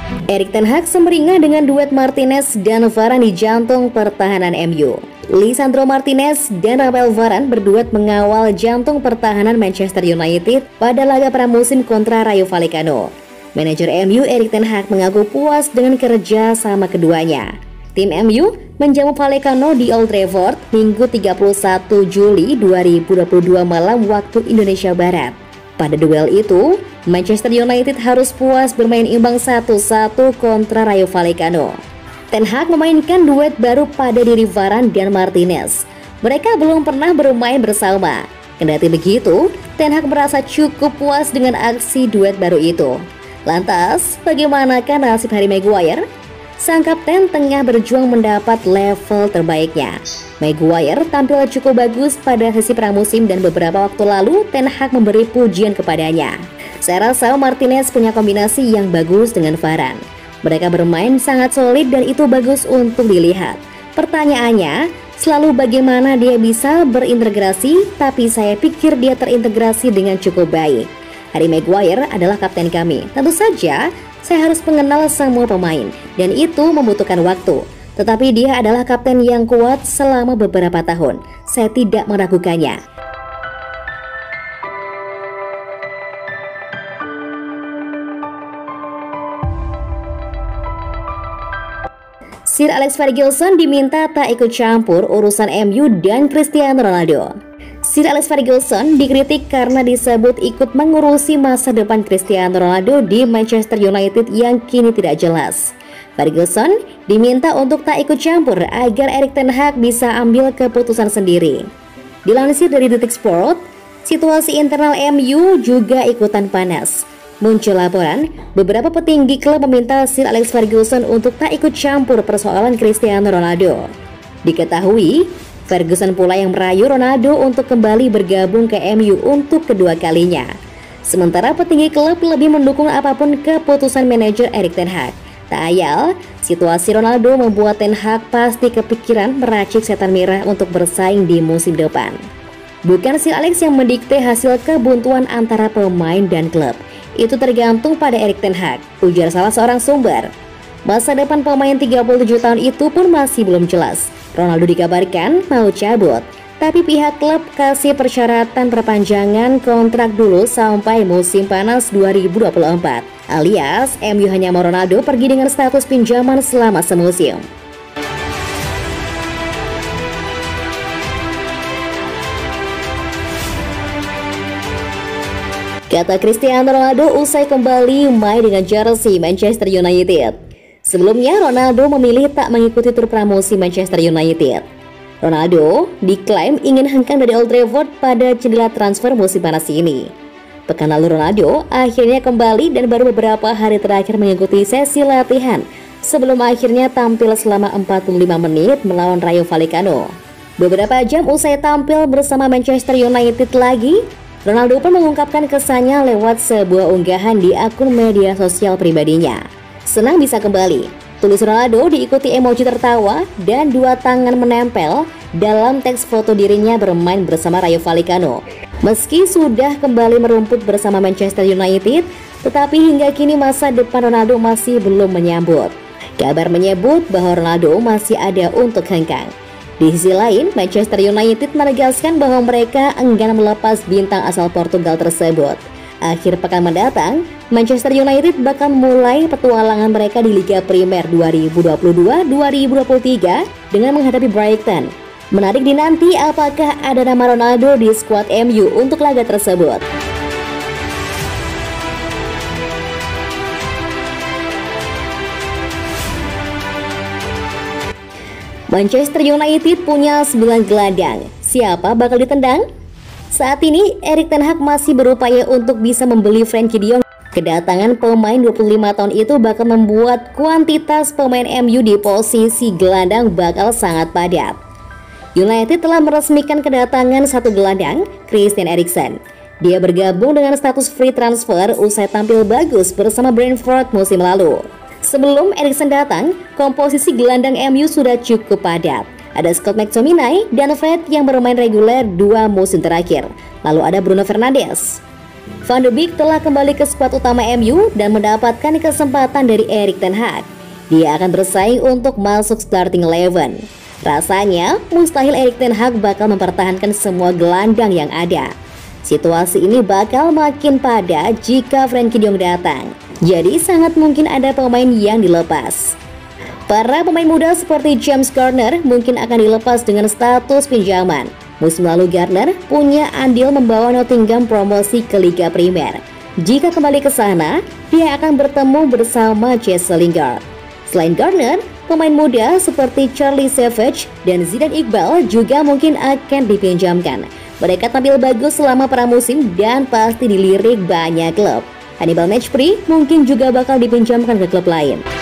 Erik ten Hag semeringah dengan duet Martinez dan Varane di jantung pertahanan MU. Lisandro Martinez dan Rafael Varane berduet mengawal jantung pertahanan Manchester United pada laga pramusim kontra Rayo Vallecano. Manajer MU Erik ten Hag mengaku puas dengan kerja sama keduanya. Tim MU menjamu Vallecano di Old Trafford Minggu 31 Juli 2022 malam waktu Indonesia Barat. Pada duel itu, Manchester United harus puas bermain imbang 1-1 kontra Rayo Vallecano. Ten Hag memainkan duet baru pada diri Varane dan Martinez. Mereka belum pernah bermain bersama. Kendati begitu, Ten Hag merasa cukup puas dengan aksi duet baru itu. Lantas, bagaimanakah nasib Harry Maguire? Sang kapten tengah berjuang mendapat level terbaiknya. Maguire tampil cukup bagus pada sesi pramusim dan beberapa waktu lalu Ten Hag memberi pujian kepadanya. Saya rasa Martinez punya kombinasi yang bagus dengan Varane. Mereka bermain sangat solid dan itu bagus untuk dilihat. Pertanyaannya, selalu bagaimana dia bisa berintegrasi, tapi saya pikir dia terintegrasi dengan cukup baik. Harry Maguire adalah kapten kami. Tentu saja, saya harus mengenal semua pemain dan itu membutuhkan waktu. Tetapi dia adalah kapten yang kuat selama beberapa tahun. Saya tidak meragukannya. Sir Alex Ferguson diminta tak ikut campur urusan MU dan Cristiano Ronaldo. Sir Alex Ferguson dikritik karena disebut ikut mengurusi masa depan Cristiano Ronaldo di Manchester United yang kini tidak jelas. Ferguson diminta untuk tak ikut campur agar Erik ten Hag bisa ambil keputusan sendiri. Dilansir dari Detik Sport, situasi internal MU juga ikutan panas. Muncul laporan, beberapa petinggi klub meminta Sir Alex Ferguson untuk tak ikut campur persoalan Cristiano Ronaldo. Diketahui, Ferguson pula yang merayu Ronaldo untuk kembali bergabung ke MU untuk kedua kalinya. Sementara petinggi klub lebih mendukung apapun keputusan manajer Erik ten Hag. Tak ayal, situasi Ronaldo membuat Ten Hag pasti kepikiran meracik setan merah untuk bersaing di musim depan. Bukan Sir Alex yang mendikte hasil kebuntuan antara pemain dan klub. Itu tergantung pada Erik ten Hag, ujar salah seorang sumber. Masa depan pemain 37 tahun itu pun masih belum jelas. Ronaldo dikabarkan mau cabut, tapi pihak klub kasih persyaratan perpanjangan kontrak dulu sampai musim panas 2024. Alias, MU hanya mau Ronaldo pergi dengan status pinjaman selama semusim. Kata Cristiano Ronaldo usai kembali main dengan jersey Manchester United. Sebelumnya Ronaldo memilih tak mengikuti tur pramusim Manchester United. Ronaldo diklaim ingin hengkang dari Old Trafford pada jendela transfer musim panas ini. Pekan lalu Ronaldo akhirnya kembali dan baru beberapa hari terakhir mengikuti sesi latihan sebelum akhirnya tampil selama 45 menit melawan Rayo Vallecano. Beberapa jam usai tampil bersama Manchester United lagi, Ronaldo pun mengungkapkan kesannya lewat sebuah unggahan di akun media sosial pribadinya. Senang bisa kembali, tulis Ronaldo diikuti emoji tertawa dan dua tangan menempel dalam teks foto dirinya bermain bersama Rayo Vallecano. Meski sudah kembali merumput bersama Manchester United, tetapi hingga kini masa depan Ronaldo masih belum menyambut. Kabar menyebut bahwa Ronaldo masih ada untuk hengkang. Di sisi lain, Manchester United menegaskan bahwa mereka enggan melepas bintang asal Portugal tersebut. Akhir pekan mendatang, Manchester United bakal mulai petualangan mereka di Liga Primer 2022-2023 dengan menghadapi Brighton. Menarik dinanti apakah ada nama Ronaldo di skuad MU untuk laga tersebut. Manchester United punya 9 gelandang. Siapa bakal ditendang? Saat ini Erik ten Hag masih berupaya untuk bisa membeli Frenkie de Jong. Kedatangan pemain 25 tahun itu bakal membuat kuantitas pemain MU di posisi gelandang bakal sangat padat. United telah meresmikan kedatangan satu gelandang, Christian Eriksen. Dia bergabung dengan status free transfer usai tampil bagus bersama Brentford musim lalu. Sebelum Eriksen datang, komposisi gelandang MU sudah cukup padat. Ada Scott McTominay dan Fred yang bermain reguler 2 musim terakhir. Lalu ada Bruno Fernandes. Van de Beek telah kembali ke skuad utama MU dan mendapatkan kesempatan dari Erik ten Hag. Dia akan bersaing untuk masuk starting 11. Rasanya mustahil Erik ten Hag bakal mempertahankan semua gelandang yang ada. Situasi ini bakal makin padat jika Frenkie de Jong datang. Jadi sangat mungkin ada pemain yang dilepas. Para pemain muda seperti James Garner mungkin akan dilepas dengan status pinjaman. Musim lalu Garner punya andil membawa Nottingham promosi ke Liga Primer. Jika kembali ke sana, dia akan bertemu bersama Jesse Lingard. Selain Garner, pemain muda seperti Charlie Savage dan Zidane Iqbal juga mungkin akan dipinjamkan. Mereka tampil bagus selama pramusim dan pasti dilirik banyak klub. Hannibal Mejbri mungkin juga bakal dipinjamkan ke klub lain.